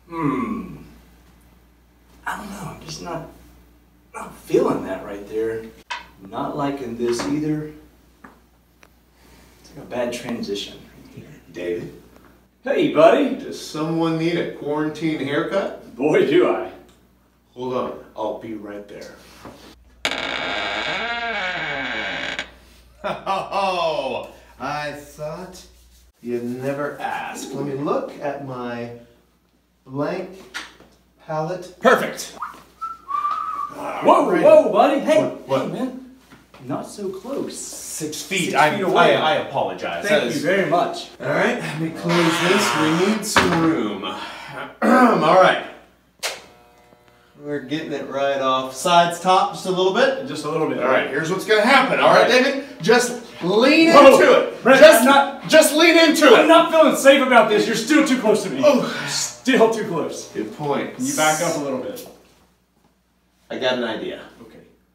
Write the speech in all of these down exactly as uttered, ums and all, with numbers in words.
Hmm. I don't know. I'm just not, not feeling that right there. Not liking this either. It's like a bad transition right here. David? Hey, buddy. Does someone need a quarantine haircut? Boy, do I. Hold on. I'll be right there. Oh, I thought you'd never ask. Let me look at my blank palette. Perfect. Whoa, Right. whoa, buddy. Hey, What- what? hey, man. Not so close. Six feet. Six I, feet away. I, I apologize. Thank That you is- very much. All right, let me close this. We need some room. All right. We're getting it right off. Sides, top, just a little bit. Just a little bit. All right, here's what's gonna happen. All right, David, just lean Whoa. into it. Brent, just, I'm not- just lean into I'm it. not feeling safe about this. You're still too close to me. Oh. Still too close. Good point. Can you back up a little bit? I got an idea. Okay.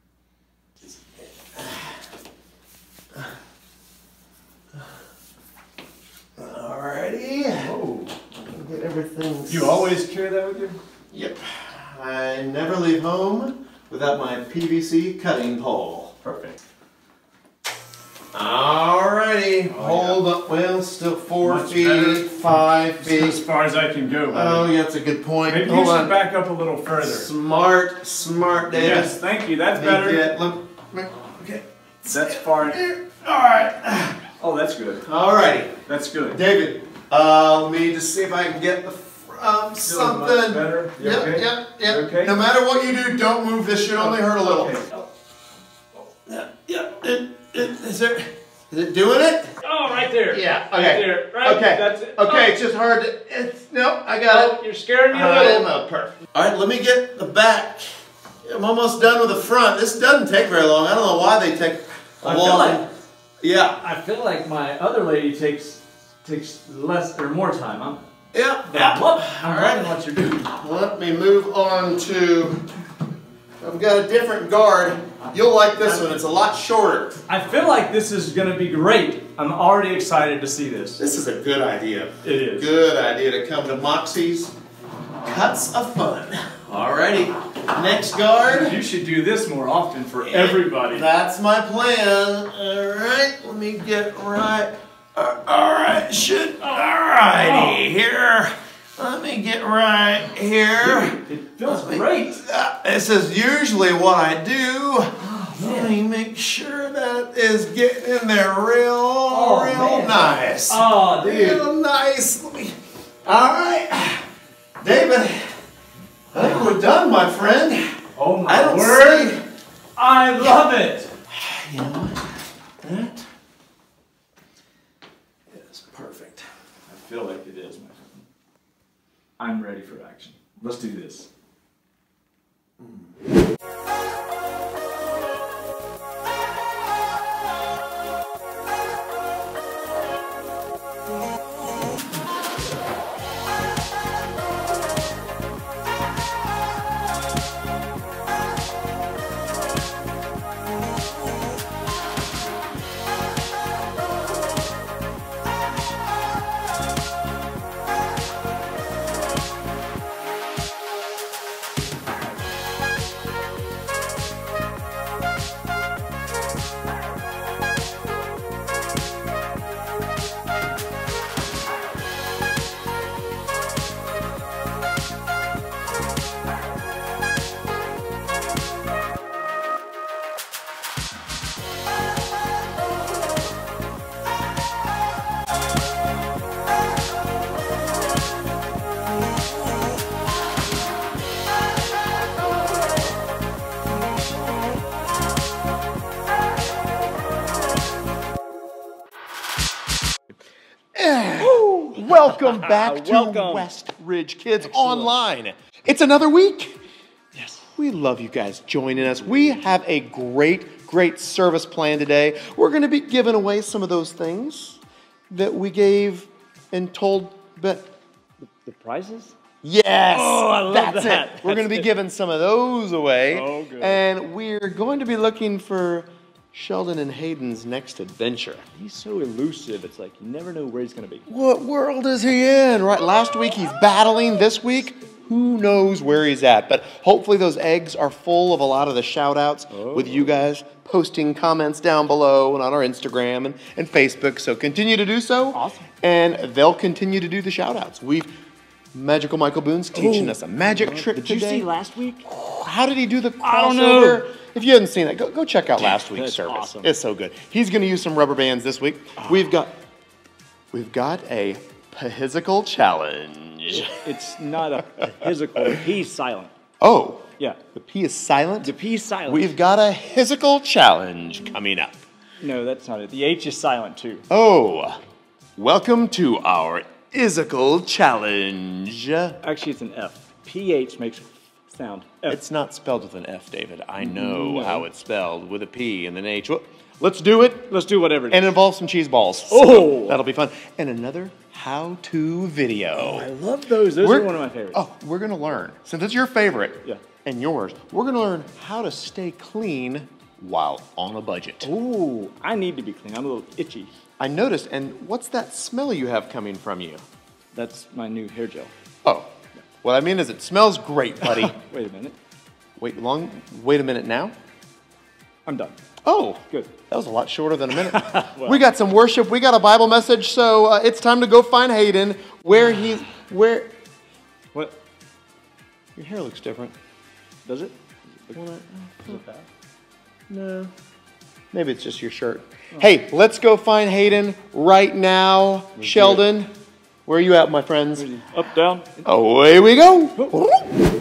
Alrighty. Oh. Get everything. You always carry that with you? Yep. I never leave home without my P V C cutting pole. Perfect. Alrighty. Oh, Hold up. Well, still four Much feet, better. five As feet. far as I can go, Oh, buddy. yeah, that's a good point. Maybe Hold you should on. back up a little further. Smart, smart, David. Yes, thank you. That's Hey, better. yeah, look. Okay. That's far. Alright. Oh, that's good. Alrighty. That's good. David, uh, let me just see if I can get the fr- um, Feeling something. much better? You Yep, okay? yep, yep. You okay? No matter what you do, don't move. This should only hurt a little. Okay. Oh. Yeah, yeah. It, it, is there? Is it doing it? Oh, right there. Yeah. Right Okay. there. Right. Okay. That's it. Okay. Oh. It's just hard to. It's no. I got Oh, it. you're scaring me a I little. am perfect. All right. Let me get the back. I'm almost done with the front. This doesn't take very long. I don't know why they take a I feel long. like Yeah. I feel like my other lady takes takes less or more time. I'm Yeah. yeah. What? I'm All right. loving what you're doing. Let me move on to. I've got a different guard. You'll like this one. It's a lot shorter. I feel like this is going to be great. I'm already excited to see this. This is a good idea. It is. Good idea to come to Moxie's Cuts of Fun. Alrighty. Next guard. You should do this more often for everybody. That's my plan. Alright. Let me get right. Uh, Alright. Should. Alrighty. Here. Let me get right here. It feels Let me- great. Uh, this is usually what I do. Oh, Let me make sure that is getting in there real, Oh, real man. nice. Oh, dude. Real nice. Let me. Alright. David, I think we're done, my friend. Oh my I don't word. see. I love it. You know what? That is perfect. I feel like it is, my friend. I'm ready for action. Let's do this. Welcome back to Welcome. West Ridge Kids Online. It's another week. Yes. We love you guys joining us. We have a great, great service plan today. We're going to be giving away some of those things that we gave and told. But The prizes? yes, Oh, I love that's that. it. We're going to be That's giving some of those away. Oh, good. And we're going to be looking for Sheldon and Hayden's next adventure. He's so elusive, it's like you never know where he's gonna be. What world is he in? Right, last week he's battling. This week, who knows where he's at. But hopefully those eggs are full of a lot of the shout outs oh. with you guys posting comments down below and on our Instagram and, and Facebook. So continue to do so. Awesome. And they'll continue to do the shout outs. We've Magical Michael Boone's teaching Ooh. us a magic trick Did today. Did you see last week? How did he do the crossover? I don't know. If you haven't seen it, go, go check out last week's That's service. Awesome. It's so good. He's going to use some rubber bands this week. Oh. We've got we've got a physical challenge. It's not a physical. The P's silent. Oh. Yeah. The P is silent? The P is silent. We've got a physical challenge coming up. No, that's not it. The H is silent too. Oh. Welcome to our Isical challenge. Actually, it's an F. P H makes sound. F. It's not spelled with an F, David. I know no. how it's spelled with a P and an H. Well, let's do it. Let's do whatever it is. And involve some cheese balls. Oh! So that'll be fun. And another how-to video. Oh, I love those. Those we're, are one of my favorites. Oh, we're going to learn. Since it's your favorite yeah. and yours, we're going to learn how to stay clean while on a budget. Ooh, I need to be clean. I'm a little itchy. I noticed. And what's that smell you have coming from you? That's my new hair gel. Oh. What I mean is it smells great, buddy. Wait a minute. Wait long. Wait a minute now. I'm done. Oh, good. That was a lot shorter than a minute. well. We got some worship. We got a Bible message. So uh, it's time to go find Hayden. Where he's where. What? Your hair looks different. Does it? Does it, Is it bad? No. Maybe it's just your shirt. Oh. Hey, let's go find Hayden right now. Let's Sheldon, where are you at, my friends? Up, down. Away we go. Oh.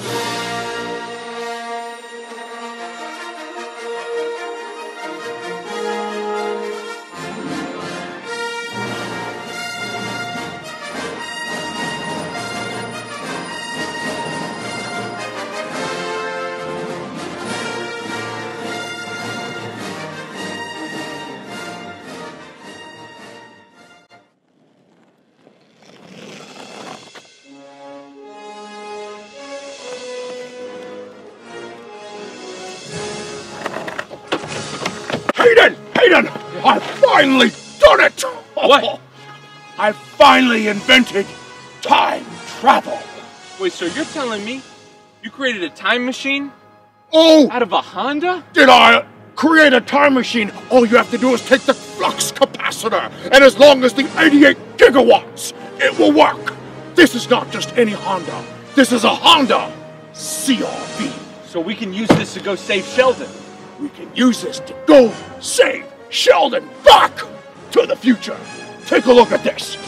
Hayden! Hayden! I finally done it! What? I finally invented time travel. Wait, so you're telling me you created a time machine? Oh! Out of a Honda? Did I create a time machine? All you have to do is take the flux capacitor, and as long as the eighty-eight gigawatts, it will work. This is not just any Honda. This is a Honda C R V. So we can use this to go save Sheldon. We can use this to go save Sheldon back to the future. Take a look at this.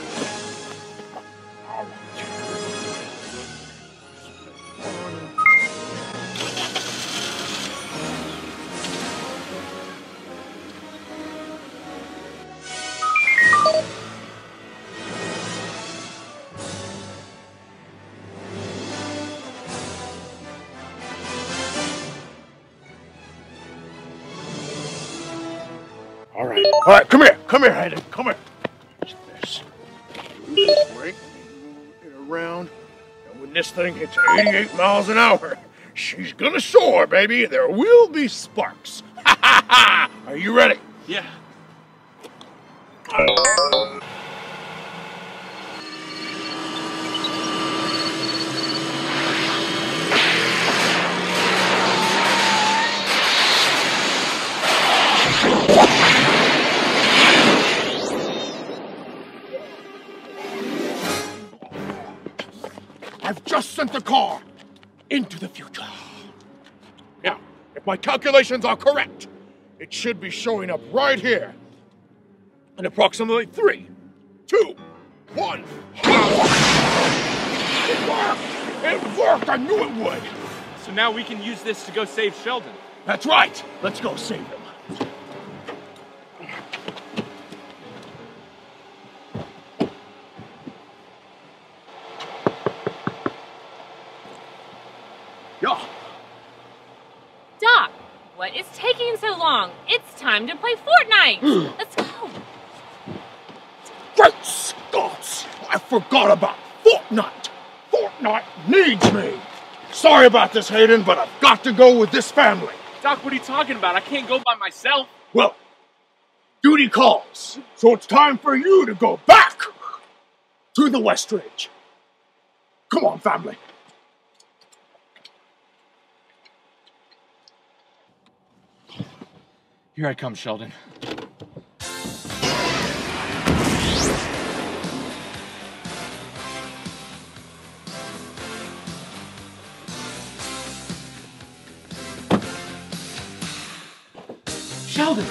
All right, all right, come here, come here, Hayden, come here. This, this way, get around, and when this thing hits eighty-eight miles an hour, she's gonna soar, baby. There will be sparks. Ha ha ha! Are you ready? Yeah. I've just sent the car into the future. Now, if my calculations are correct, it should be showing up right here in approximately three, two, one. It worked! It worked! I knew it would! So now we can use this to go save Sheldon. That's right! Let's go save him. Yeah. Doc, what is taking so long? It's time to play Fortnite! Let's go! Great Scots! I forgot about Fortnite! Fortnite needs me! Sorry about this, Hayden, but I've got to go with this family. Doc, what are you talking about? I can't go by myself. Well, duty calls, so it's time for you to go back to the West Ridge. Come Come on, family. Here I come, Sheldon. Sheldon!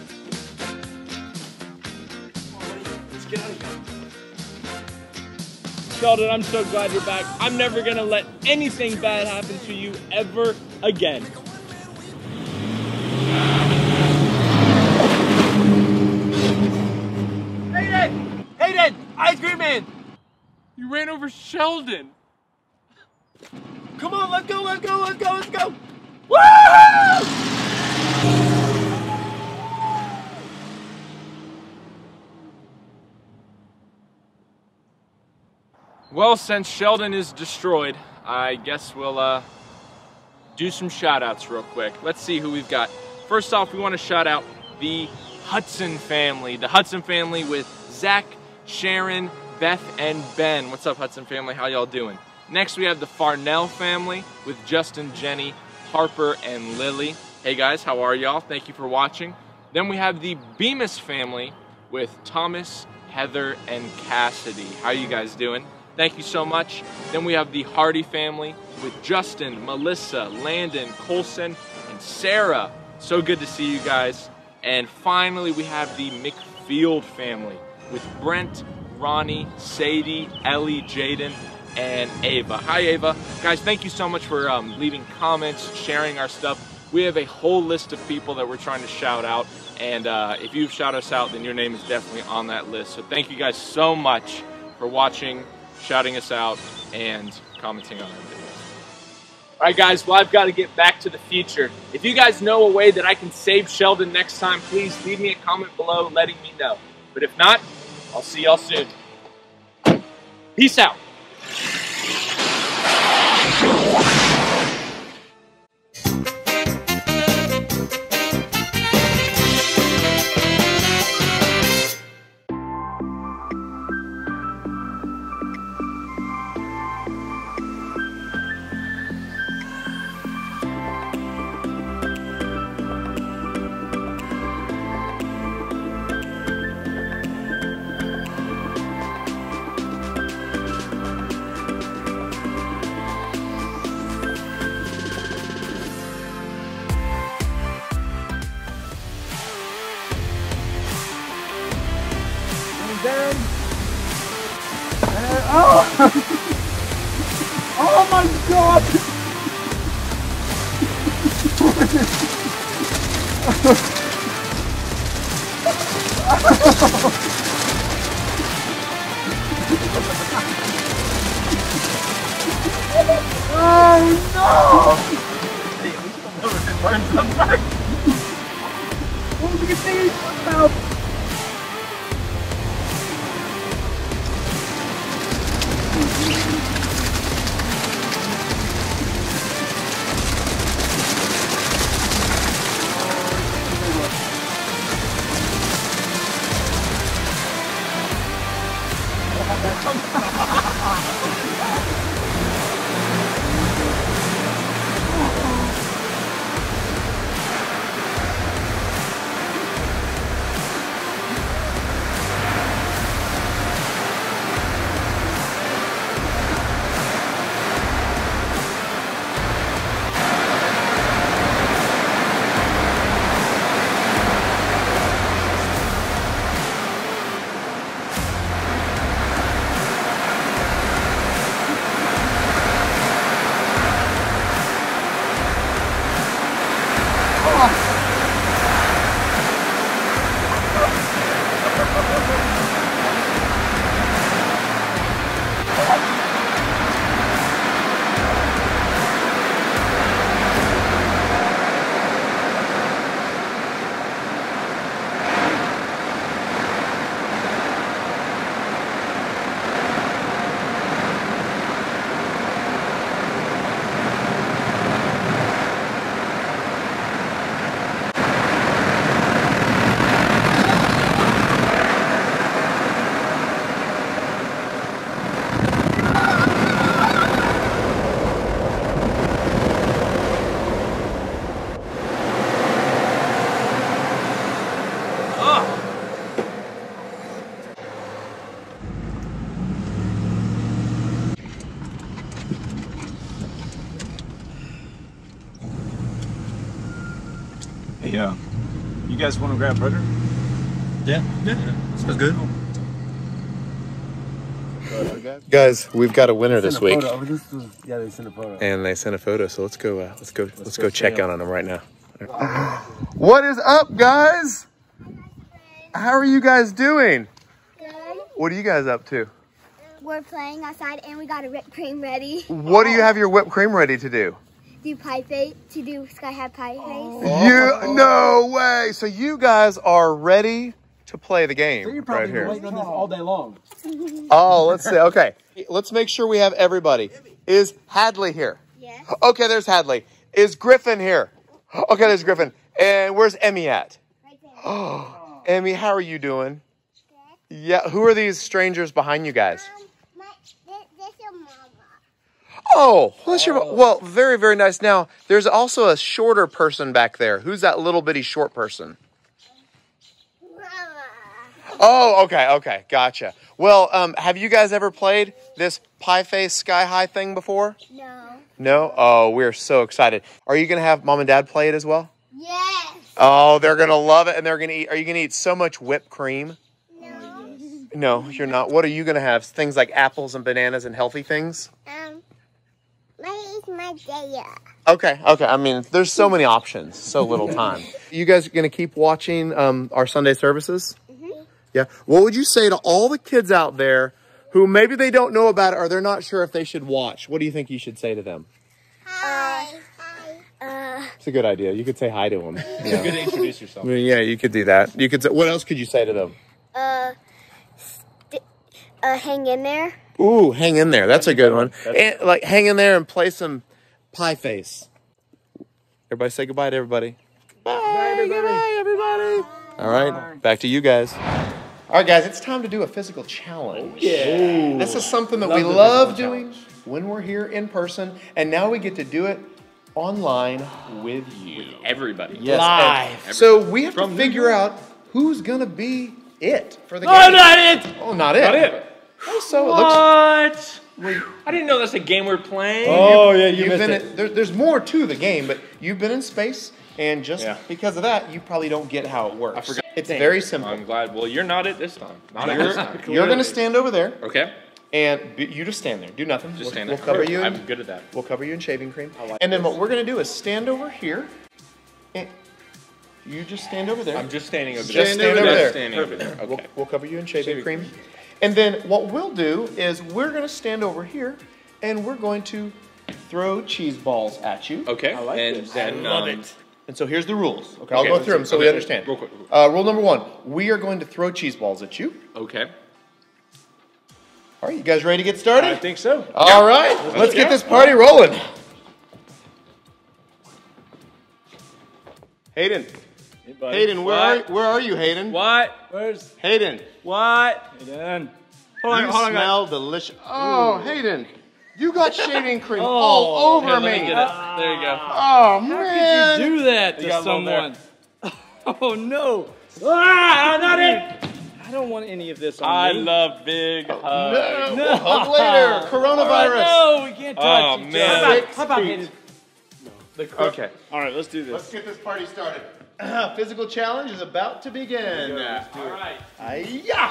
Let's get out of here. Sheldon, I'm so glad you're back. I'm never gonna let anything bad happen to you ever again. Hayden! Hayden! Ice Cream Man! You ran over Sheldon. Come on, let's go, let's go, let's go, let's go! Woo! Well, since Sheldon is destroyed, I guess we'll uh, do some shout outs real quick. Let's see who we've got. First off, we want to shout out the Hudson family. The Hudson family with Zach, Sharon, Beth, and Ben. What's up, Hudson family? How y'all doing? Next, we have the Farnell family with Justin, Jenny, Harper, and Lily. Hey guys, how are y'all? Thank you for watching. Then we have the Bemis family with Thomas, Heather, and Cassidy. How you guys doing? Thank you so much. Then we have the Hardy family with Justin, Melissa, Landon, Colson, and Sarah. So good to see you guys. And finally, we have the McField family with Brent, Ronnie, Sadie, Ellie, Jaden, and Ava. Hi, Ava. Guys, thank you so much for um, leaving comments, sharing our stuff. We have a whole list of people that we're trying to shout out. And uh, if you shout us out, then your name is definitely on that list. So thank you guys so much for watching, shouting us out, and commenting on our videos. Alright guys, well I've got to get back to the future. If you guys know a way that I can save Sheldon next time, please leave me a comment below letting me know. But if not, I'll see y'all soon. Peace out. Oh my god! Oh no! Oh, you can see it now. Hey, uh, you guys want to grab Predator? Yeah. Yeah. Sounds good. Guys, we've got a winner this week. Oh, this was, yeah, they sent a photo. And they sent a photo, so let's go. Uh, let's go. Let's, let's go, go check out on them right now. What is up, guys? How are you guys doing? Good. What are you guys up to? We're playing outside and we got a whipped cream ready. What do you have your whipped cream ready to do? Do pie face, to do Sky High Pie Face. You no way. So you guys are ready to play the game So you're probably right here. waiting on this all day long. Oh, let's see. Okay, let's make sure we have everybody. Is Hadley here? Yes. Okay, there's Hadley. Is Griffin here? Okay, there's Griffin. And where's Emmy at? Right there. Oh, Emmy, how are you doing? Good. Yeah. Who are these strangers behind you guys? Um, my, this, this is mama. Oh, well, that's your, well, very, very nice. Now, there's also a shorter person back there. Who's that little bitty short person? Mama. Oh, okay, okay, gotcha. Well, um, have you guys ever played this Pie Face Sky High thing before? No. No? Oh, we're so excited. Are you going to have mom and dad play it as well? Yes. Oh, they're going to love it, and they're going to eat. Are you going to eat so much whipped cream? No. No, you're not. What are you going to have? Things like apples and bananas and healthy things? Um, my is my day. Okay, okay. I mean, there's so many options, so little time. You guys going to keep watching um, our Sunday services? Mm-hmm. Yeah. What would you say to all the kids out there who maybe they don't know about it or they're not sure if they should watch? What do you think you should say to them? Hi. Uh, It's a good idea. You could say hi to them. It's good to introduce yourself. I mean, yeah, you could do that. You could say, what else could you say to them? uh, st- uh, hang in there. Ooh, hang in there. That's a good one. And, like, hang in there and play some Pie Face. Everybody say goodbye to everybody. Bye, everybody. Bye, everybody. All right, back to you guys. All right, guys, it's time to do a physical challenge. Yeah. This is something that we love doing when we're here in person, and now we get to do it online with you. Everybody. Yes. Live. and- So we have to figure out who's going to be it for the Oh, game. not it! Oh, not it. Not it. Oh, so it looks... What? I didn't know that's a game we're playing. Oh, yeah, you you've been in, there, there's more to the game, but you've been in space, and just Yeah. because of that, you probably don't get how it works. I forgot. It's Dang. very simple. I'm glad. Well, you're not it this time. Not it You're, this time. you're going to stand over there, Okay. and be, you just stand there. Do nothing. Just we'll, stand we'll there. cover you. In, I'm good at that. We'll cover you in shaving cream. like and then this. what we're going to do is stand over here, and you just stand over there. I'm just standing over Just there. stand over there. Just standing over there. Okay. We'll, we'll cover you in shaving, Shaving cream. And then what we'll do is we're going to stand over here, and we're going to throw cheese balls at you. Okay. I like and this. then I love um, it. And so here's the rules. Okay, I'll Okay, go let's through them see. so we Okay, understand. real quick, real quick. Uh, rule number one, we are going to throw cheese balls at you. Okay. All right, you guys ready to get started? I think so. All right, let's get this party rolling. Hayden, Hey, buddy. Hayden, where are, What? where are you, Hayden? What? Where's... Hayden, What? Hey, Dan. you smell delicious. Oh, Hayden, you got shaving cream all over Here, let me me. get it. There you go. Oh, man. Do that You to got a little someone. Oh, no. Ah, not it. I don't want any of this on I me. love big hugs. No, No. we'll hug later. Coronavirus. No, we can't touch Oh, each man. other. Six How about feet. it? Okay. All right, let's do Let's this. get this party started. Physical challenge is about to begin. All right. Hi-ya!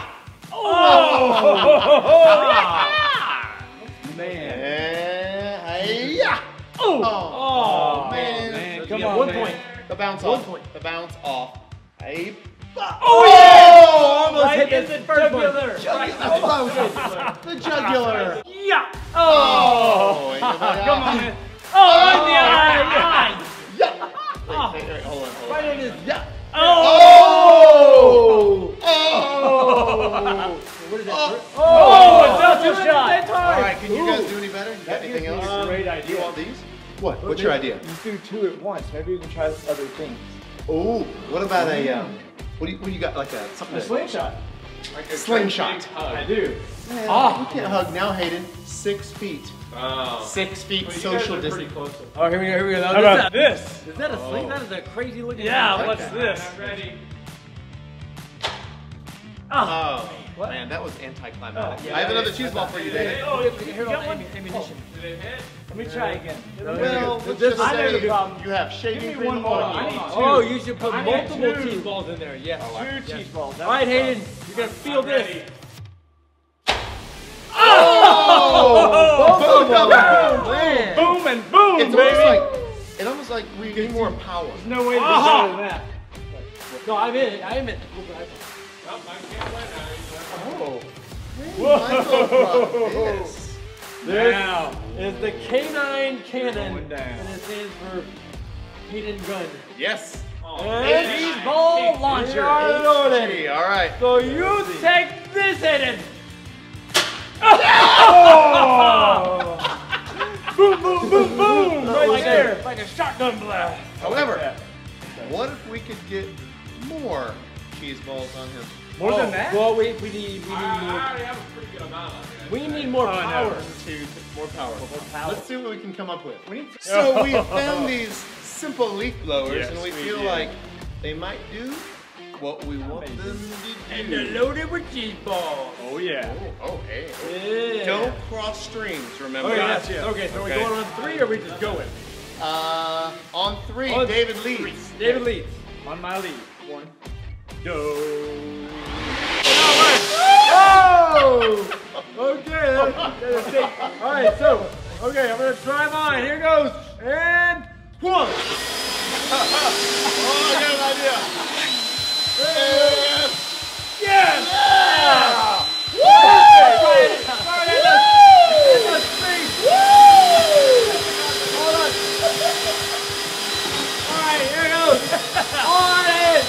Man. Eh, hi-ya! Oh, Oh, man. man. Come Yeah, on, one man. point. The bounce One off. point. The bounce off. Hi- Oh, yeah! Almost Right hit in the the first one. jugular. Oh, the jugular. Yeah. Oh, Oh, ain't nobody come out. on, man. Oh, right in the eye. Yeah. Wait, wait, wait, hold on, hold on. Right in his. Yeah. Oh! Oh! Oh! What is that? Oh! Oh, it's not too shot. All right, can you guys do any better? You got anything else? a great idea. You want these? What? What's your idea? You do two at once. Maybe we can try other things. Oh, what about a um? What do you what do you got like a something? A slingshot. Like a slingshot. I do. Man, Ah. you can't hug now, Hayden. Six feet. Oh. Six feet social distance. Oh, here we go. Here we go. How about this? Is that a sling? That is a crazy looking. Yeah, thing. what's this? Ready. Oh, What? Man, that was anticlimactic. Oh, yeah, I have yeah, another yeah. cheese ball for you, David. Oh, You here, got got one? ammunition. Did it hit? Let me try again. Well, let's This- just I know the say problem. you have shaving Give me cream one more. on I you. need two. Oh, you should put I need multiple two. cheese balls in there. Yes. Two cheese balls. All right, Hayden, you're gonna feel I'm this. ready. Oh! Both of them! Man. Boom and boom, It's baby. almost like, it's almost like we need more power. No way to do Uh-huh. better than that. No, I'm in. I'm in. Oh, I can't win now. Oh. Michael brought this. This Now. is the K nine cannon, Going down. and it stands for Hayden Gun. Yes. And cheese ball launcher. H I know that. G, all right. So you take this, Hayden. Boom, boom, boom, boom. Right like there. It's like a shotgun blast. However, what if we could get more cheese balls on him? More Oh, than that? Well, we, we need we I, need I more. already have a pretty good amount on it. We need more Oh, no. power. To more power. power. Let's see what we can come up with. We need to- So we found these simple leaf blowers, Yes, and we we feel did. like they might do what we want them to do. And they're loaded with cheese balls. Oh, yeah. Oh, oh, hey. Yeah. Don't cross streams, remember? Oh, yes. Gotcha. Okay, so Okay. we're going on three, or we just going? Uh, on three, On David leads. David leads. On my lead. One. Go. Oh! Okay, that's, that's it. All right, so, okay, I'm gonna try mine. Here goes. And one. Oh, I got an idea. Yes! Yes! Yeah! Woo! Right, right in the, in the street. Hold on. All right, here goes. On it.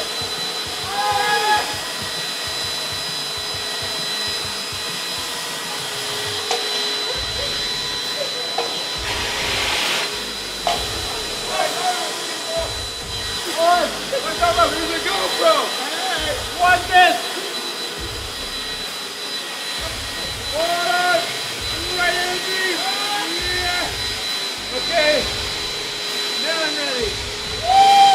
What's up? Where's the GoPro? Watch this. Hold on. Right in the deep. Yeah. Okay. Now I'm ready.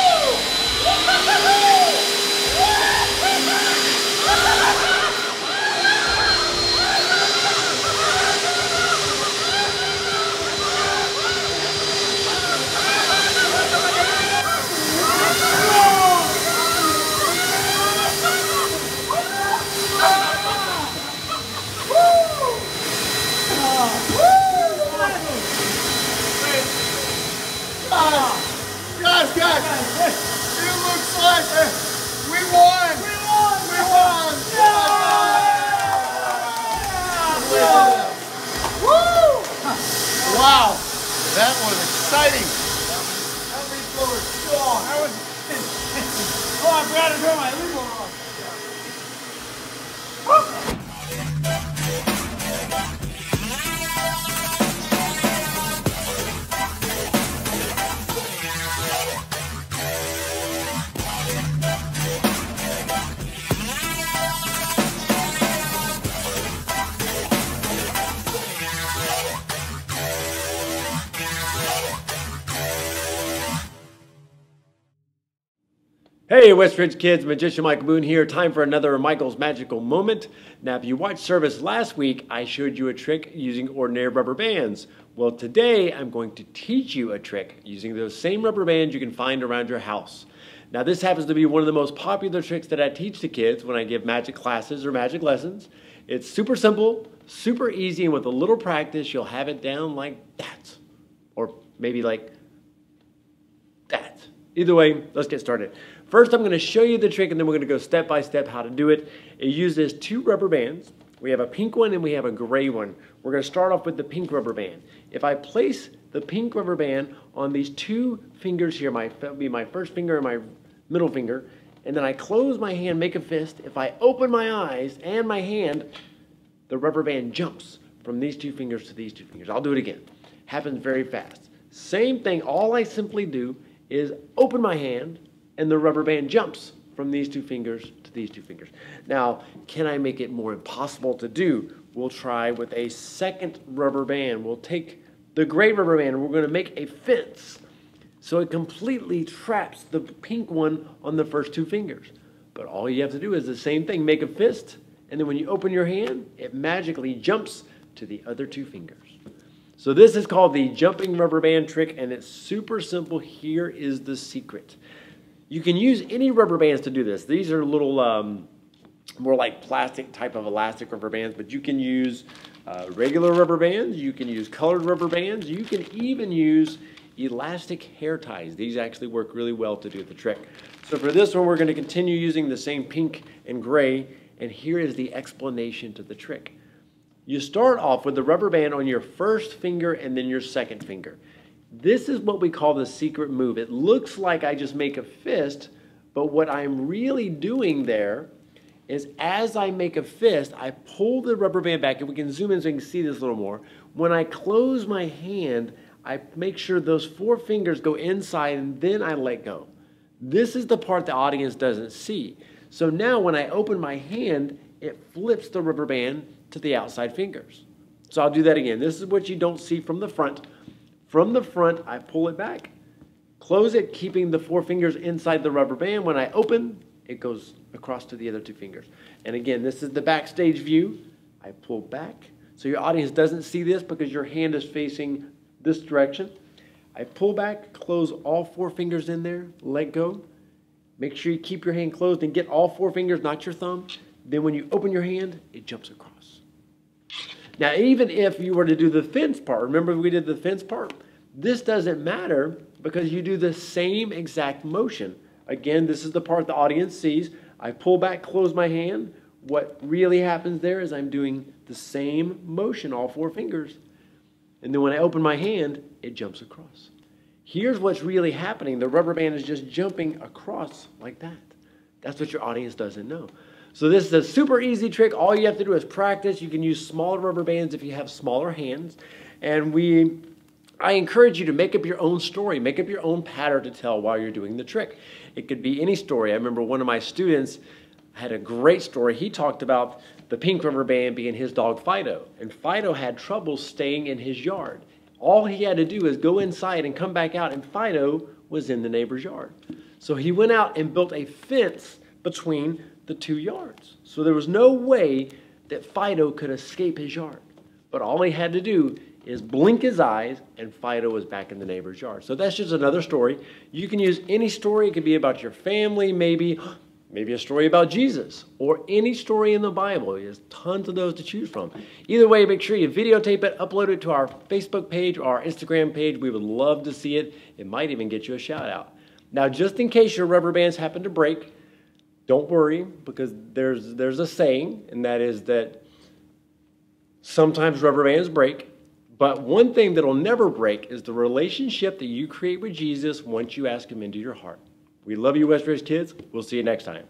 Guys, guys, it looks like we won! We won! We won! Woo! Wow, that was exciting. That lead blower's strong. That was. Oh, I forgot to turn my lead blower on. Hey, Westridge kids, Magician Mike Boone here. Time for another Michael's Magical Moment. Now, if you watched service last week, I showed you a trick using ordinary rubber bands. Well, today I'm going to teach you a trick using those same rubber bands you can find around your house. Now, this happens to be one of the most popular tricks that I teach to kids when I give magic classes or magic lessons. It's super simple, super easy, and with a little practice, you'll have it down like that. Or maybe like that. Either way, let's get started. First, I'm going to show you the trick, and then we're going to go step by step how to do it. It uses two rubber bands. We have a pink one and we have a gray one. We're going to start off with the pink rubber band. If I place the pink rubber band on these two fingers here, my that would be my first finger and my middle finger, and then I close my hand, make a fist. If I open my eyes and my hand, the rubber band jumps from these two fingers to these two fingers. I'll do it again. Happens very fast. Same thing. All I simply do is open my hand, and the rubber band jumps from these two fingers to these two fingers. Now, can I make it more impossible to do? We'll try with a second rubber band. We'll take the gray rubber band and we're going to make a fence so it completely traps the pink one on the first two fingers. But all you have to do is the same thing. Make a fist And then when you open your hand, it magically jumps to the other two fingers. So this is called the jumping rubber band trick, and it's super simple. Here is the secret. You can use any rubber bands to do this. These are little, um, more like plastic type of elastic rubber bands, but you can use uh, regular rubber bands. You can use colored rubber bands. You can even use elastic hair ties. These actually work really well to do the trick. So for this one, we're going to continue using the same pink and gray, and here is the explanation to the trick. You start off with the rubber band on your first finger and then your second finger. This is what we call the secret move. It looks like I just make a fist, but what I'm really doing there is as I make a fist, I pull the rubber band back, and we can zoom in so you can see this a little more. When I close my hand, I make sure those four fingers go inside, and then I let go. This is the part the audience doesn't see. So now when I open my hand, it flips the rubber band to the outside fingers. So I'll do that again. This is what you don't see from the front. From the front, I pull it back, close it, keeping the four fingers inside the rubber band. When I open, it goes across to the other two fingers. And again, this is the backstage view. I pull back. So your audience doesn't see this because your hand is facing this direction. I pull back, close all four fingers in there, let go. Make sure you keep your hand closed and get all four fingers, not your thumb. Then when you open your hand, it jumps across. Now, even if you were to do the fence part, remember we did the fence part? This doesn't matter because you do the same exact motion. Again, this is the part the audience sees. I pull back, close my hand. What really happens there is I'm doing the same motion, all four fingers. And then when I open my hand, it jumps across. Here's what's really happening. The rubber band is just jumping across like that. That's what your audience doesn't know. So this is a super easy trick. All you have to do is practice. You can use smaller rubber bands if you have smaller hands. And we, I encourage you to make up your own story. Make up your own pattern to tell while you're doing the trick. It could be any story. I remember one of my students had a great story. He talked about the pink rubber band being his dog Fido. And Fido had trouble staying in his yard. All he had to do is go inside and come back out, and Fido was in the neighbor's yard. So he went out and built a fence between the two yards. So there was no way that Fido could escape his yard. But all he had to do is blink his eyes, and Fido was back in the neighbor's yard. So that's just another story. You can use any story. It could be about your family, maybe, maybe a story about Jesus, or any story in the Bible. There's tons of those to choose from. Either way, make sure you videotape it, upload it to our Facebook page or our Instagram page. We would love to see it. It might even get you a shout out. Now, just in case your rubber bands happen to break, don't worry, because there's, there's a saying, and that is that sometimes rubber bands break, but one thing that'll never break is the relationship that you create with Jesus once you ask him into your heart. We love you, Westridge kids. We'll see you next time.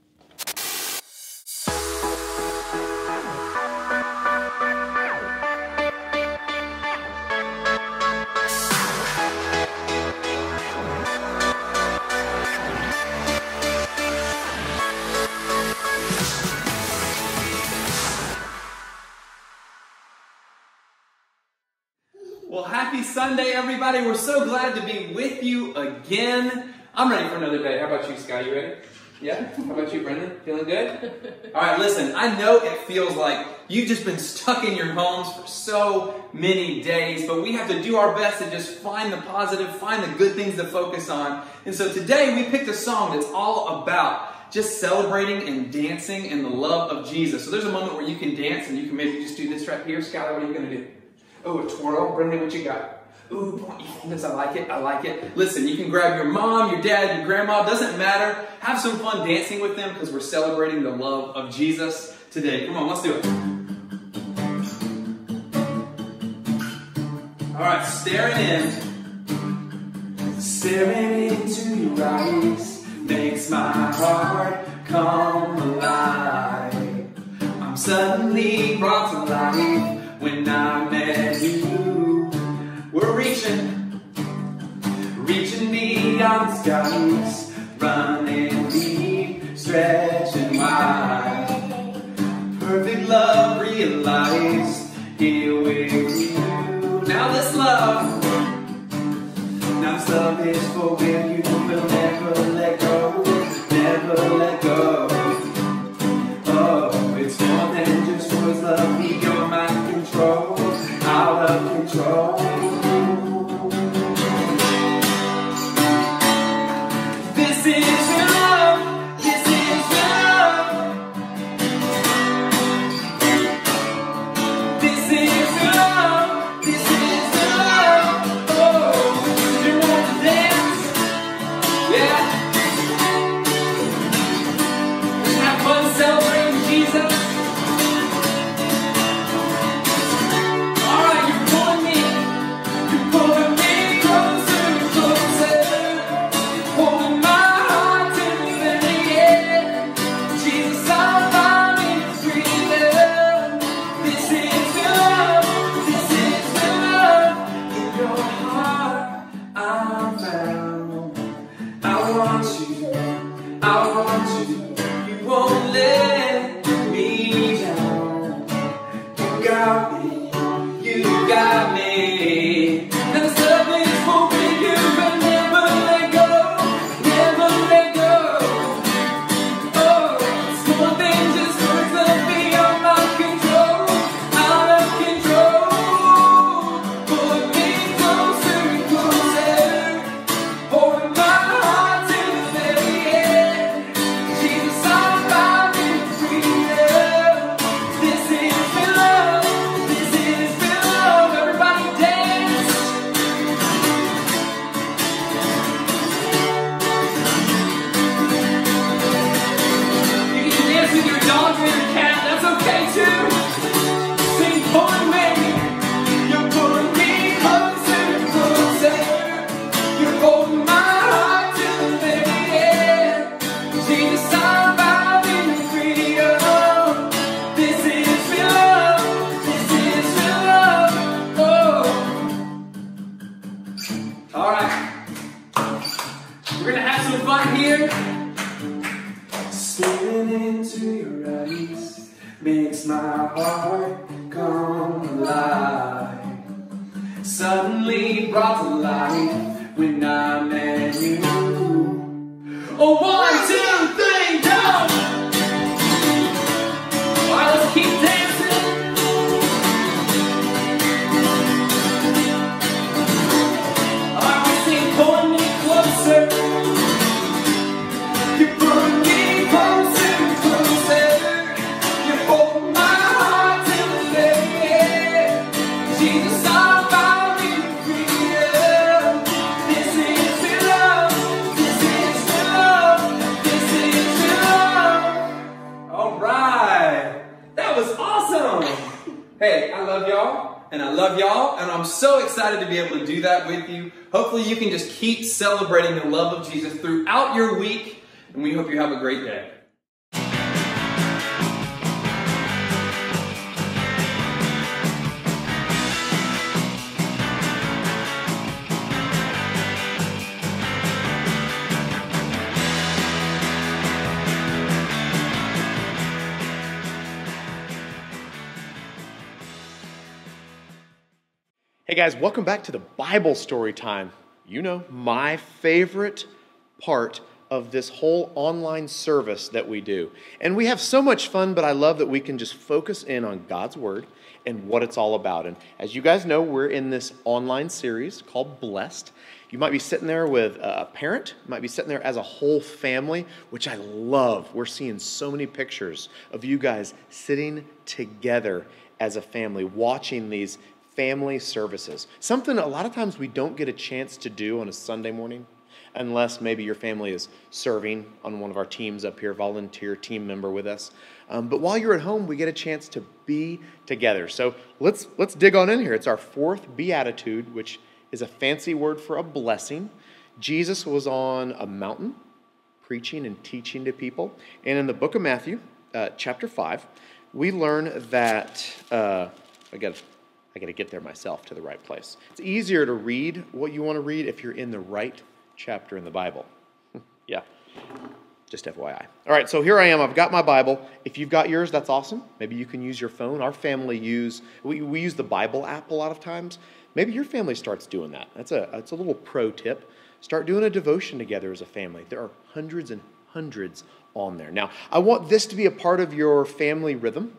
Well, happy Sunday, everybody. We're so glad to be with you again. I'm ready for another day. How about you, Sky? You ready? Yeah? How about you, Brendan? Feeling good? All right, listen, I know it feels like you've just been stuck in your homes for so many days, but we have to do our best to just find the positive, find the good things to focus on. And so today we picked a song that's all about just celebrating and dancing in the love of Jesus. So there's a moment where you can dance, and you can maybe just do this right here. Skylar, what are you going to do? Oh, a twirl. Brendan, what you got? Ooh, point your fingers. I like it. I like it. Listen, you can grab your mom, your dad, your grandma. Doesn't matter. Have some fun dancing with them because we're celebrating the love of Jesus today. Come on, let's do it. All right, staring in. Staring into your eyes makes my heart come alive. I'm suddenly brought to life when I met you. We're reaching, reaching beyond the skies, running deep, stretching wide. Perfect love realized here with you. Now this love, now this love is for when you will never let go, never let go. Oh, it's for control. This is your love, this is your love. This is your love, this is your love. Oh, you want to dance? Yeah. Have fun celebrating Jesus. Alright, you're pulling me, you're pulling me closer and closer, holding my heart till the very end. Jesus, I'm finding freedom. This is your love, this is your love. In your heart, I'm found. I want you, I want you. You won't let me down. You got me. You got me. And the love is hoping you will never let go, never let go. Oh, it's more than just words of beyond my control, out of control. Pull me closer and closer, holding my heart to the very end. Jesus, I'm finding freedom. This is your love, this is your love. Everybody dance. You can dance with your dog or your cat, that's okay too. Sing for me. You're pulling me closer and closer. You're holding my heart to the very end. Jesus, I'm finding freedom. This is your love, this is your love. Oh. Alright. We're gonna have some fun here. Staring into your eyes makes my heart come alive. Suddenly brought to life when I met you. Oh, one, two, three, go! Alright, let's keep dancing. Alright, we sing pulling me closer. You're pulling me closer and closer. You're holding my heart till the very end. Jesus, I'm finding freedom. This is your love, this is your love, this is your love. Alright, that was awesome. Hey, I love y'all, and I love y'all, and I'm so excited to be able to do that with you. Hopefully you can just keep celebrating the love of Jesus throughout your week, and we hope you have a great day. Hey guys, welcome back to the Bible story time. You know, my favorite part of this whole online service that we do. And we have so much fun, but I love that we can just focus in on God's Word and what it's all about. And as you guys know, we're in this online series called Blessed. You might be sitting there with a parent, might be sitting there as a whole family, which I love. We're seeing so many pictures of you guys sitting together as a family, watching these family services. Something a lot of times we don't get a chance to do on a Sunday morning, unless maybe your family is serving on one of our teams up here, volunteer team member with us. Um, but while you're at home, we get a chance to be together. So let's let's dig on in here. It's our fourth beatitude, which is a fancy word for a blessing. Jesus was on a mountain preaching and teaching to people. And in the book of Matthew, uh, chapter five, we learn that, uh, I got I got to get there myself to the right place. It's easier to read what you want to read if you're in the right chapter in the Bible. Yeah, just F Y I. All right, so here I am. I've got my Bible. If you've got yours, that's awesome. Maybe you can use your phone. Our family use, we, we use the Bible app a lot of times. Maybe your family starts doing that. That's a, that's a little pro tip. Start doing a devotion together as a family. There are hundreds and hundreds on there. Now, I want this to be a part of your family rhythm.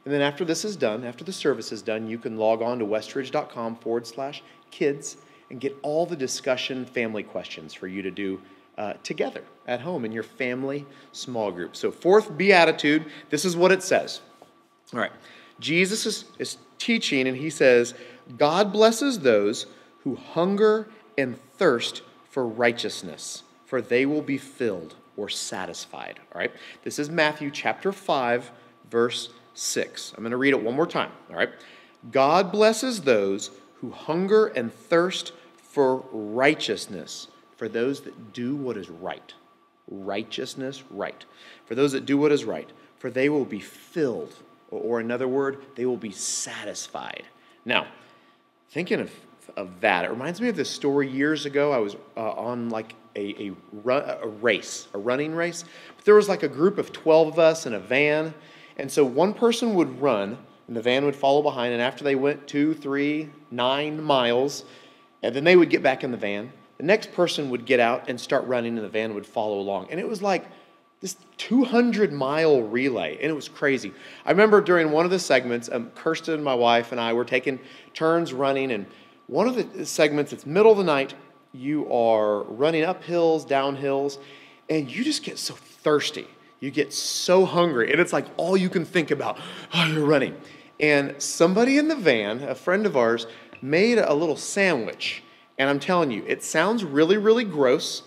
And then after this is done, after the service is done, you can log on to westridge.com forward slash kids and get all the discussion family questions for you to do uh, together at home in your family small group. So fourth beatitude, this is what it says. All right. Jesus is, is teaching, and he says, God blesses those who hunger and thirst for righteousness, for they will be filled or satisfied. All right. This is Matthew chapter five, verse six. I'm going to read it one more time. All right. God blesses those who hunger and thirst for righteousness, for those that do what is right. Righteousness, right. For those that do what is right, for they will be filled, or another word, they will be satisfied. Now, thinking of, of that, it reminds me of this story years ago. I was uh, on like a, a, run, a race, a running race. But there was like a group of twelve of us in a van. And so one person would run, and the van would follow behind. And after they went two, three, nine miles, and then they would get back in the van, the next person would get out and start running, and the van would follow along. And it was like this two hundred mile relay, and it was crazy. I remember during one of the segments, um, Kirsten, my wife, and I were taking turns running, and one of the segments, it's middle of the night, you are running up hills, down hills, and you just get so thirsty. You get so hungry, and it's like all you can think about, oh, you're running. And somebody in the van, a friend of ours, made a little sandwich, and I'm telling you, it sounds really, really gross,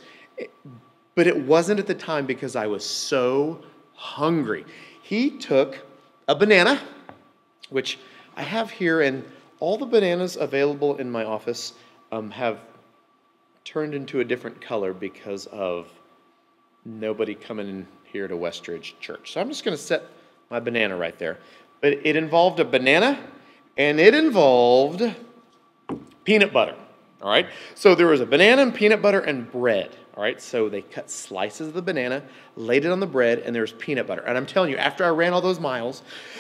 but it wasn't at the time because I was so hungry. He took a banana, which I have here, and all the bananas available in my office um, have turned into a different color because of nobody coming in here to Westridge Church. So I'm just going to set my banana right there. But it involved a banana, and it involved peanut butter. All right? So there was a banana and peanut butter and bread. All right? So they cut slices of the banana, laid it on the bread, and there's peanut butter. And I'm telling you, after I ran all those miles,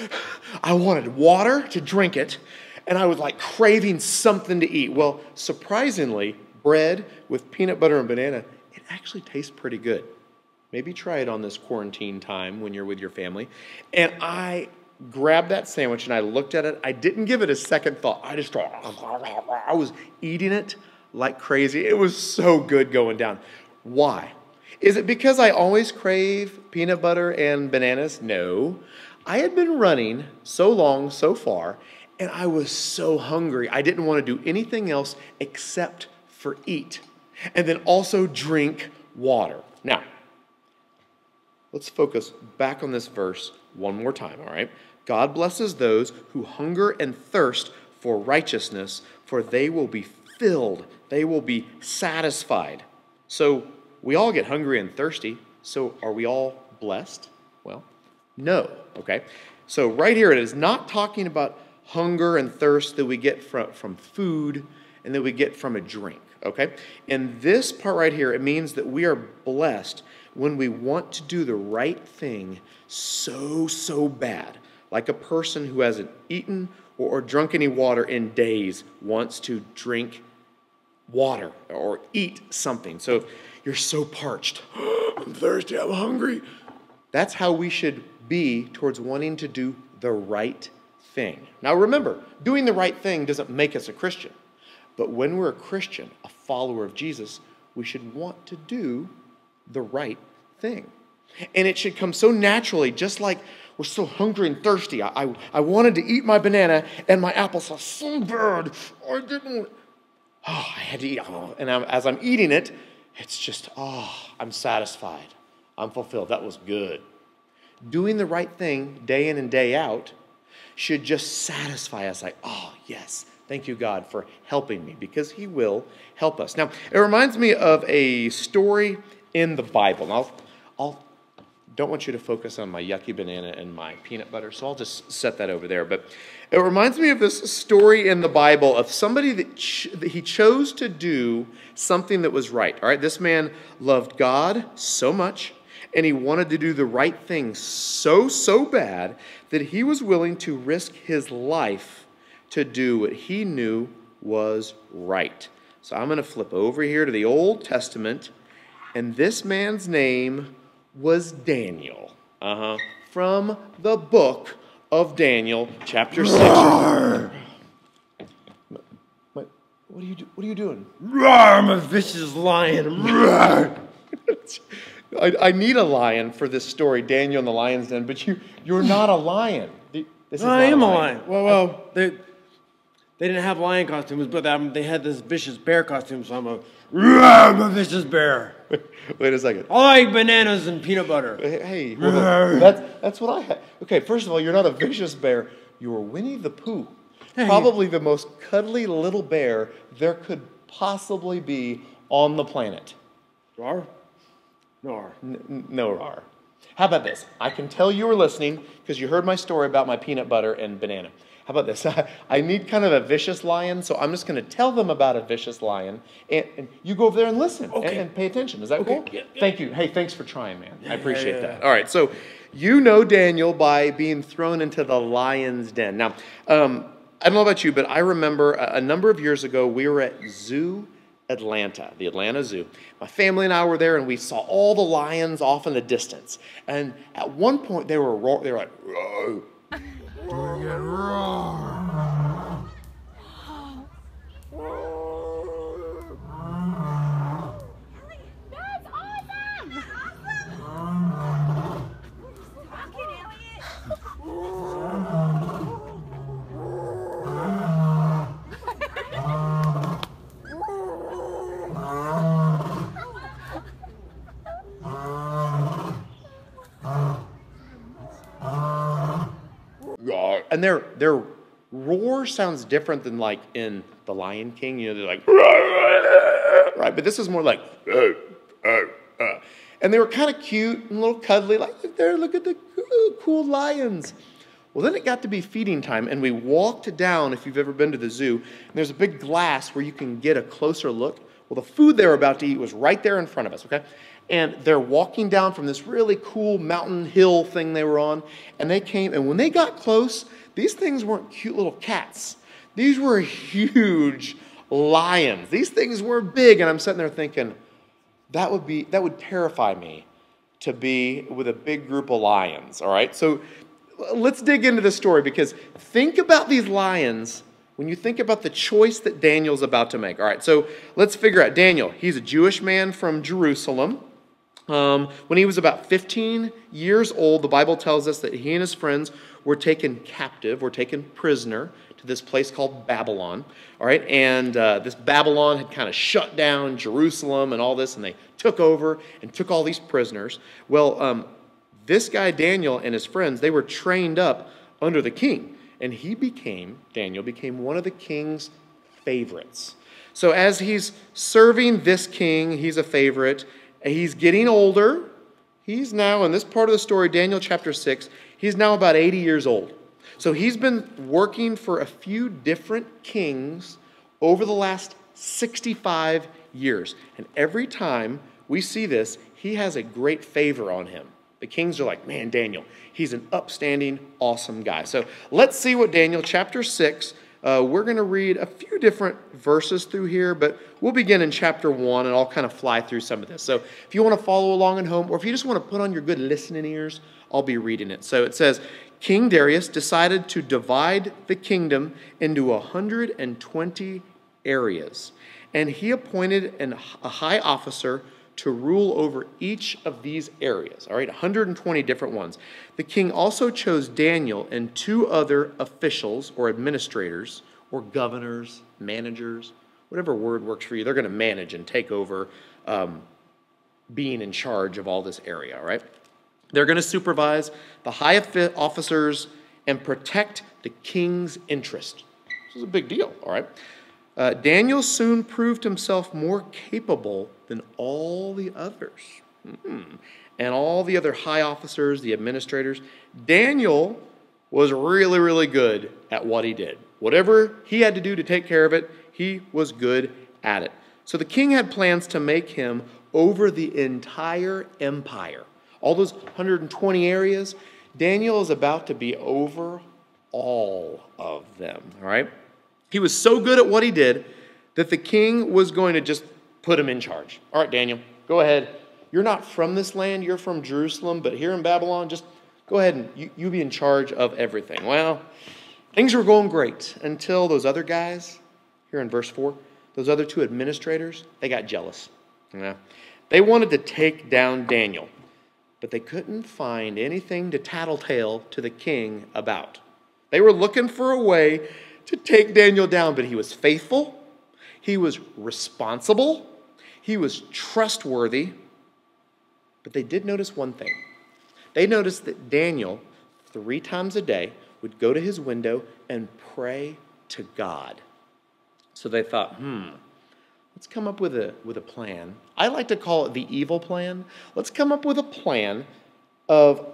I wanted water to drink it, and I was like craving something to eat. Well, surprisingly, bread with peanut butter and banana, it actually tastes pretty good. Maybe try it on this quarantine time when you're with your family. And I grabbed that sandwich and I looked at it. I didn't give it a second thought. I just thought, I was eating it like crazy. It was so good going down. Why? Is it because I always crave peanut butter and bananas? No. I had been running so long, so far, and I was so hungry. I didn't want to do anything else except for eat. And then also drink water. Now, let's focus back on this verse one more time, all right? God blesses those who hunger and thirst for righteousness, for they will be filled. They will be satisfied. So we all get hungry and thirsty. So are we all blessed? Well, no, okay? So right here, it is not talking about hunger and thirst that we get from, from food and that we get from a drink, okay? In this part right here, it means that we are blessed when we want to do the right thing so, so bad. Like a person who hasn't eaten or, or drunk any water in days wants to drink water or eat something. So if you're so parched, I'm thirsty, I'm hungry. That's how we should be towards wanting to do the right thing. Now remember, doing the right thing doesn't make us a Christian. But when we're a Christian, a follower of Jesus, we should want to do the right thing. And it should come so naturally, just like we're so hungry and thirsty. I, I, I wanted to eat my banana and my applesauce so bad. I didn't. Oh, I had to eat. Oh, and I'm, as I'm eating it, it's just, oh, I'm satisfied. I'm fulfilled. That was good. Doing the right thing day in and day out should just satisfy us like, oh, yes. Thank you, God, for helping me, because he will help us. Now, it reminds me of a story in the Bible. Now, I'll, I'll don't want you to focus on my yucky banana and my peanut butter, so I'll just set that over there. But it reminds me of this story in the Bible of somebody that, ch- that he chose to do something that was right. All right, this man loved God so much, and he wanted to do the right thing so, so bad that he was willing to risk his life to do what he knew was right. So I'm going to flip over here to the Old Testament, and this man's name was Daniel, uh-huh, from the book of Daniel, chapter six. What, what are you do, What are you doing? Roar, I'm a vicious lion. Roar. I, I need a lion for this story, Daniel and the Lion's Den, but you, you're not a lion. This is No, I not am a a lion. lion. Well, well, they, they didn't have lion costumes, but um, they had this vicious bear costume, so I'm a, roar, I'm a vicious bear. Wait a second. I like bananas and peanut butter. Hey, hey, hold on. That's, that's what I had. Okay, first of all, you're not a vicious bear. You're Winnie the Pooh. Hey. Probably the most cuddly little bear there could possibly be on the planet. Roar? No. N- no, Rar. How about this? I can tell you were listening because you heard my story about my peanut butter and banana. How about this? I need kind of a vicious lion, so I'm just going to tell them about a vicious lion, and, and you go over there and listen Okay. and, and pay attention. Is that Okay. cool? Yeah, yeah. Thank you. Hey, thanks for trying, man. Yeah, I appreciate yeah, yeah. that. All right, so you know Daniel by being thrown into the lion's den. Now, um, I don't know about you, but I remember a, a number of years ago we were at Zoo Atlanta, the Atlanta Zoo. My family and I were there, and we saw all the lions off in the distance. And at one point, they were roar- they were like, "Roar." That's awesome! Rocket, Roar. And their their roar sounds different than like in The Lion King. You know, they're like, right? But this is more like, and they were kind of cute and a little cuddly. Like, look there, look at the cool lions. Well, then it got to be feeding time, and we walked down, if you've ever been to the zoo, and there's a big glass where you can get a closer look. Well, the food they were about to eat was right there in front of us, okay? And they're walking down from this really cool mountain hill thing they were on, and they came, and when they got close, these things weren't cute little cats. These were huge lions. These things were big, and I'm sitting there thinking, that would be, that would terrify me to be with a big group of lions, all right? So let's dig into this story, because think about these lions when you think about the choice that Daniel's about to make. All right, so let's figure out Daniel. He's a Jewish man from Jerusalem. Um, when he was about fifteen years old, the Bible tells us that he and his friends were taken captive, were taken prisoner to this place called Babylon. All right, and uh, this Babylon had kind of shut down Jerusalem and all this, and they took over and took all these prisoners. Well, um, this guy Daniel and his friends, they were trained up under the king, and he became, Daniel became one of the king's favorites. So as he's serving this king, he's a favorite. He's getting older. He's now, in this part of the story, Daniel chapter six, he's now about eighty years old. So he's been working for a few different kings over the last sixty-five years. And every time we see this, he has a great favor on him. The kings are like, man, Daniel, he's an upstanding, awesome guy. So let's see what Daniel chapter six, uh, we're going to read a few different verses through here, but we'll begin in chapter one, and I'll kind of fly through some of this. So if you want to follow along at home, or if you just want to put on your good listening ears, I'll be reading it. So it says, King Darius decided to divide the kingdom into one hundred twenty areas, and he appointed an, a high officer to rule over each of these areas, all right, one hundred twenty different ones. The king also chose Daniel and two other officials or administrators or governors, managers, whatever word works for you. They're going to manage and take over um, being in charge of all this area, all right? They're going to supervise the high officers and protect the king's interest. This is a big deal, all right? Uh, Daniel soon proved himself more capable than all the others. Mm-hmm. And all the other high officers, the administrators. Daniel was really, really good at what he did. Whatever he had to do to take care of it, he was good at it. So the king had plans to make him over the entire empire. All those one hundred twenty areas, Daniel is about to be over all of them, all right? He was so good at what he did that the king was going to just put him in charge. All right, Daniel, go ahead. You're not from this land, you're from Jerusalem, but here in Babylon, just Go ahead and you, you be in charge of everything. Well, things were going great until those other guys, here in verse four, those other two administrators, they got jealous. You know? They wanted to take down Daniel, but they couldn't find anything to tattletale to the king about. They were looking for a way to take Daniel down, but he was faithful, he was responsible, he was trustworthy. But they did notice one thing. They noticed that Daniel, three times a day, would go to his window and pray to God. So they thought, hmm, let's come up with a, with a plan. I like to call it the evil plan. Let's come up with a plan of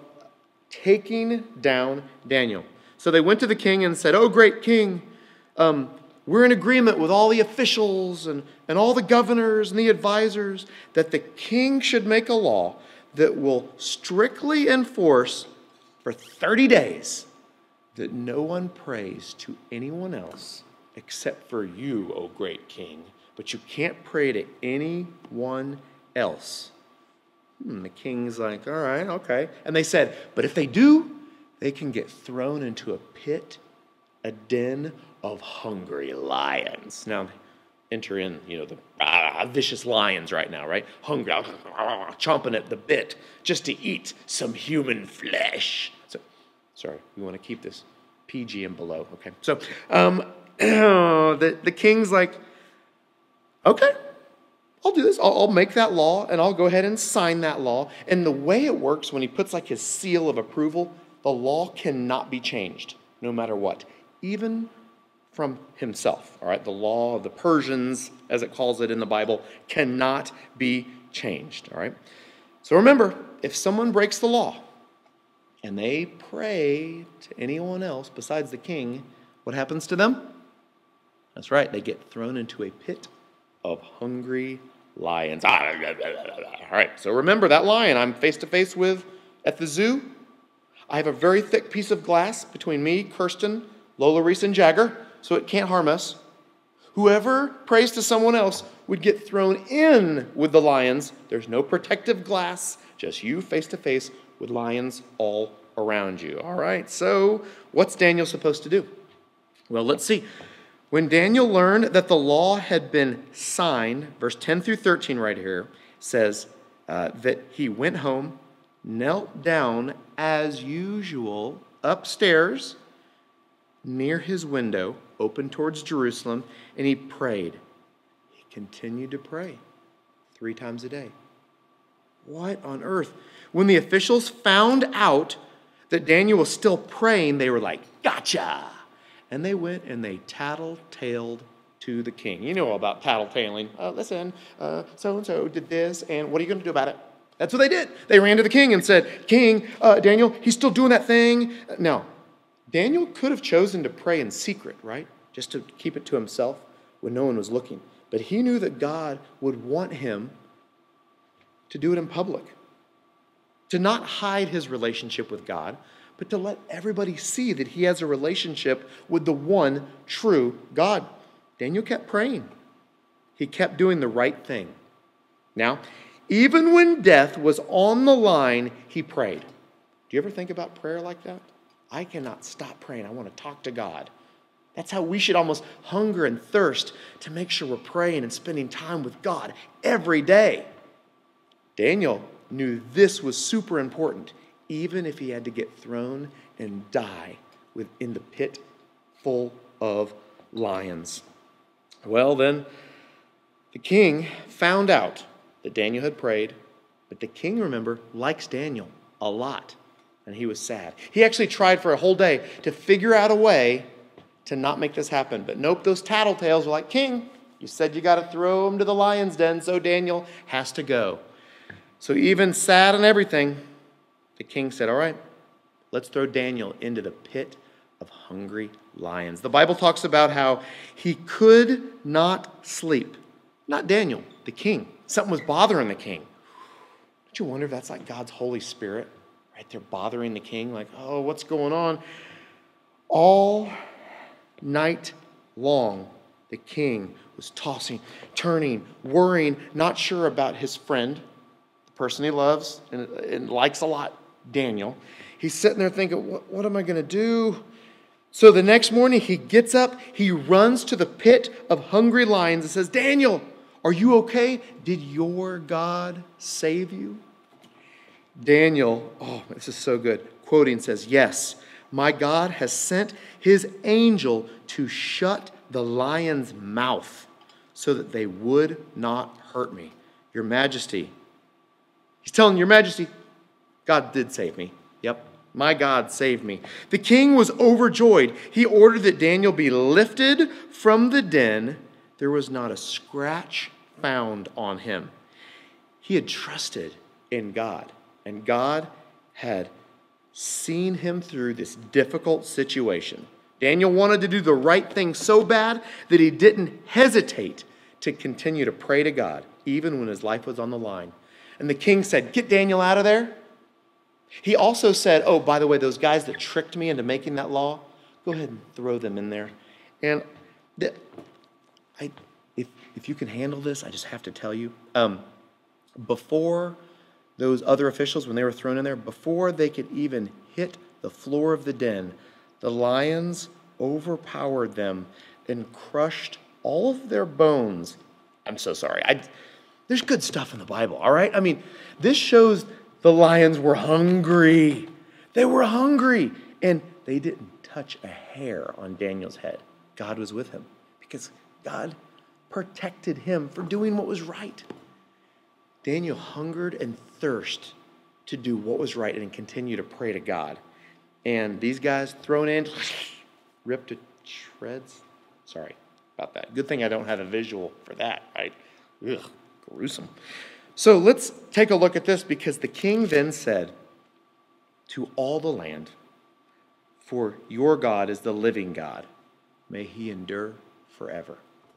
taking down Daniel. So they went to the king and said, oh, great king, um, we're in agreement with all the officials and, and all the governors and the advisors that the king should make a law that will strictly enforce for thirty days that no one prays to anyone else except for you, O great king. But you can't pray to anyone else. Hmm, the king's like, all right, okay. And they said, but if they do, they can get thrown into a pit, a den of hungry lions. Now, enter in, you know, the ah, vicious lions right now, right? Hungry, ah, chomping at the bit just to eat some human flesh. So, sorry, we want to keep this P G and below, okay? So, um, the, the king's like, okay, I'll do this. I'll, I'll make that law, and I'll go ahead and sign that law. And the way it works, when he puts like his seal of approval, the law cannot be changed, no matter what, even from himself, all right? The law of the Persians, as it calls it in the Bible, cannot be changed, all right? So remember, if someone breaks the law and they pray to anyone else besides the king, what happens to them? That's right, they get thrown into a pit of hungry lions. All right, so remember that lion I'm face-to-face with at the zoo? I have a very thick piece of glass between me, Kirsten, Lola, Reese, and Jagger, so it can't harm us. Whoever prays to someone else would get thrown in with the lions. There's no protective glass, just you face-to-face with lions all around you. All right, so what's Daniel supposed to do? Well, let's see. When Daniel learned that the law had been signed, verse ten through thirteen right here says uh, that he went home, knelt down as usual upstairs near his window, open towards Jerusalem, and he prayed. He continued to pray three times a day. What on earth? When the officials found out that Daniel was still praying, they were like, gotcha! And they went and they tattle-taled to the king. You know about tattle-tailing. Uh, listen, uh, so-and-so did this, and what are you going to do about it? That's what they did. They ran to the king and said, King, uh, Daniel, he's still doing that thing. No. Daniel could have chosen to pray in secret, right? Just to keep it to himself when no one was looking. But he knew that God would want him to do it in public. To not hide his relationship with God, but to let everybody see that he has a relationship with the one true God. Daniel kept praying. He kept doing the right thing. Now, even when death was on the line, he prayed. Do you ever think about prayer like that? I cannot stop praying. I want to talk to God. That's how we should almost hunger and thirst to make sure we're praying and spending time with God every day. Daniel knew this was super important, even if he had to get thrown and die within the pit full of lions. Well, then, the king found out that Daniel had prayed, but the king, remember, likes Daniel a lot, and he was sad. He actually tried for a whole day to figure out a way to not make this happen, but nope, those tattletales were like, King, you said you got to throw him to the lion's den, so Daniel has to go. So even sad and everything, the king said, all right, let's throw Daniel into the pit of hungry lions. The Bible talks about how he could not sleep. Not Daniel, the king. Something was bothering the king. Don't you wonder if that's like God's Holy Spirit right there bothering the king? Like, oh, what's going on? All night long, the king was tossing, turning, worrying, not sure about his friend, the person he loves and, and likes a lot, Daniel. He's sitting there thinking, what, what am I going to do? So the next morning he gets up, he runs to the pit of hungry lions and says, Daniel, are you okay? Did your God save you? Daniel, oh, this is so good, quoting says, yes, my God has sent his angel to shut the lion's mouth so that they would not hurt me. Your Majesty. He's telling Your Majesty, God did save me. Yep, my God saved me. The king was overjoyed. He ordered that Daniel be lifted from the den. There was not a scratch found on him. He had trusted in God, and God had seen him through this difficult situation. Daniel wanted to do the right thing so bad that he didn't hesitate to continue to pray to God, even when his life was on the line. And the king said, get Daniel out of there. He also said, oh, by the way, those guys that tricked me into making that law, go ahead and throw them in there. And the, I, if, if you can handle this, I just have to tell you, um, before those other officials, when they were thrown in there, before they could even hit the floor of the den, the lions overpowered them and crushed all of their bones. I'm so sorry. I, there's good stuff in the Bible, all right? I mean, this shows the lions were hungry. They were hungry. And they didn't touch a hair on Daniel's head. God was with him because God protected him for doing what was right. Daniel hungered and thirsted to do what was right and continue to pray to God. And these guys thrown in, ripped to shreds. Sorry about that. Good thing I don't have a visual for that, right? Ugh, gruesome. So let's take a look at this, because the king then said to all the land, for your God is the living God. May he endure forever.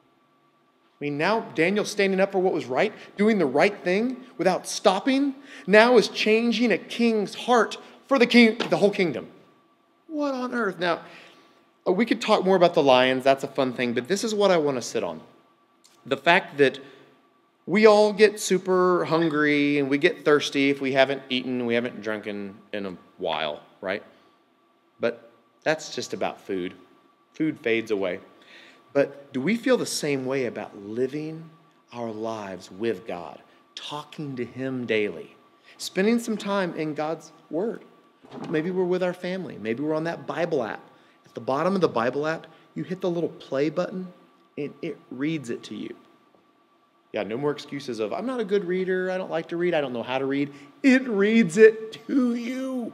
I mean, now Daniel standing up for what was right, doing the right thing without stopping, now is changing a king's heart for the king, the whole kingdom. What on earth? Now, we could talk more about the lions. That's a fun thing, but this is what I want to sit on. The fact that we all get super hungry and we get thirsty if we haven't eaten, we haven't drunken in a while, right? But that's just about food. Food fades away. But do we feel the same way about living our lives with God, talking to him daily, spending some time in God's word? Maybe we're with our family. Maybe we're on that Bible app. At the bottom of the Bible app, you hit the little play button and it reads it to you. Yeah, no more excuses of, I'm not a good reader, I don't like to read, I don't know how to read. It reads it to you.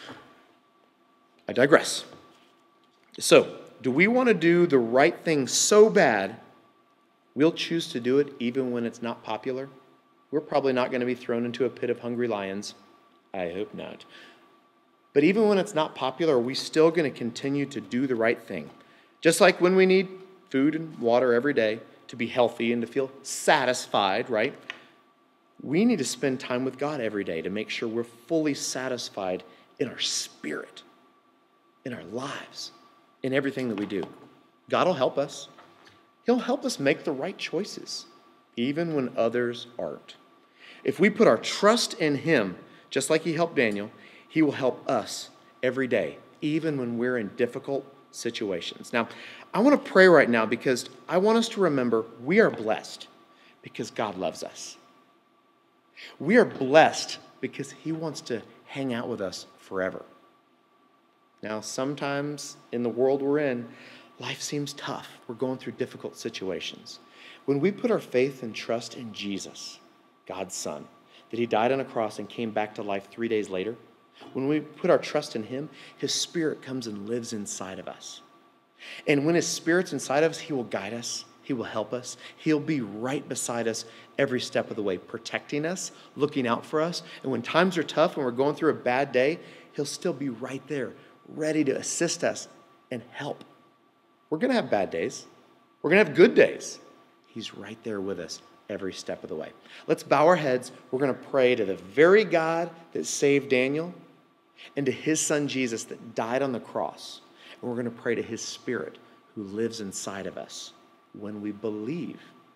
I digress. So, do we want to do the right thing so bad, we'll choose to do it even when it's not popular? We're probably not going to be thrown into a pit of hungry lions. I hope not. But even when it's not popular, are we still going to continue to do the right thing? Just like when we need food and water every day to be healthy and to feel satisfied, right? We need to spend time with God every day to make sure we're fully satisfied in our spirit, in our lives, in everything that we do. God will help us. He'll help us make the right choices, even when others aren't. If we put our trust in him, just like he helped Daniel, he will help us every day, even when we're in difficult situations. Now, I want to pray right now because I want us to remember we are blessed because God loves us. We are blessed because he wants to hang out with us forever. Now, sometimes in the world we're in, life seems tough. We're going through difficult situations. When we put our faith and trust in Jesus, God's Son, that he died on a cross and came back to life three days later, when we put our trust in him, his Spirit comes and lives inside of us. And when his Spirit's inside of us, he will guide us. He will help us. He'll be right beside us every step of the way, protecting us, looking out for us. And when times are tough, when we're going through a bad day, he'll still be right there, ready to assist us and help. We're going to have bad days. We're going to have good days. He's right there with us every step of the way. Let's bow our heads. We're going to pray to the very God that saved Daniel and to his son Jesus that died on the cross. And we're going to pray to his Spirit who lives inside of us when we believe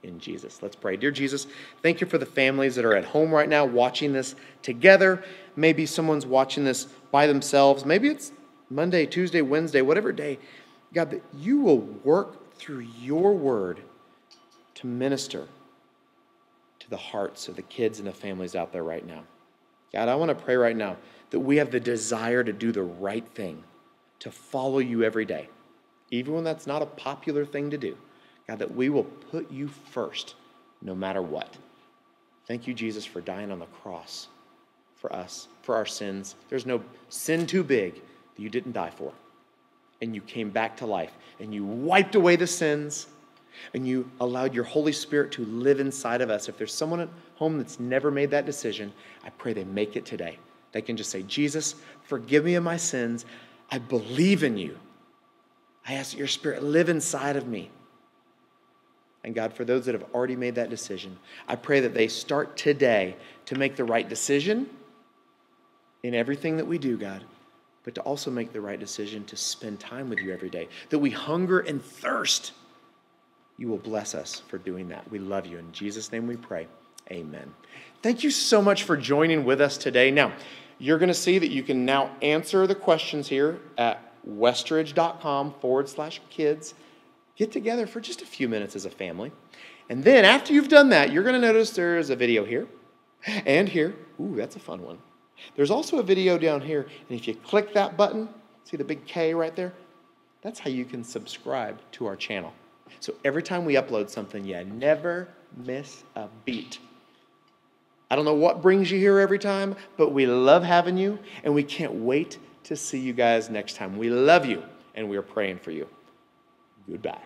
in Jesus. Let's pray. Dear Jesus, thank you for the families that are at home right now watching this together. Maybe someone's watching this by themselves. Maybe it's Monday, Tuesday, Wednesday, whatever day. God, that you will work through your word to minister to the hearts of the kids and the families out there right now. God, I want to pray right now that we have the desire to do the right thing, to follow you every day, even when that's not a popular thing to do. God, that we will put you first no matter what. Thank you, Jesus, for dying on the cross for us, for our sins. There's no sin too big that you didn't die for. And you came back to life, and you wiped away the sins, and you allowed your Holy Spirit to live inside of us. If there's someone at home that's never made that decision, I pray they make it today. They can just say, Jesus, forgive me of my sins. I believe in you. I ask that your Spirit live inside of me. And God, for those that have already made that decision, I pray that they start today to make the right decision in everything that we do, God, but to also make the right decision to spend time with you every day, that we hunger and thirst. You will bless us for doing that. We love you. In Jesus' name we pray. Amen. Thank you so much for joining with us today. Now, you're going to see that you can now answer the questions here at westridge.com forward slash kids. Get together for just a few minutes as a family. And then after you've done that, you're going to notice there's a video here and here. Ooh, that's a fun one. There's also a video down here. And if you click that button, see the big K right there? That's how you can subscribe to our channel. So every time we upload something, you never miss a beat. I don't know what brings you here every time, but we love having you, and we can't wait to see you guys next time. We love you, and we are praying for you. Goodbye.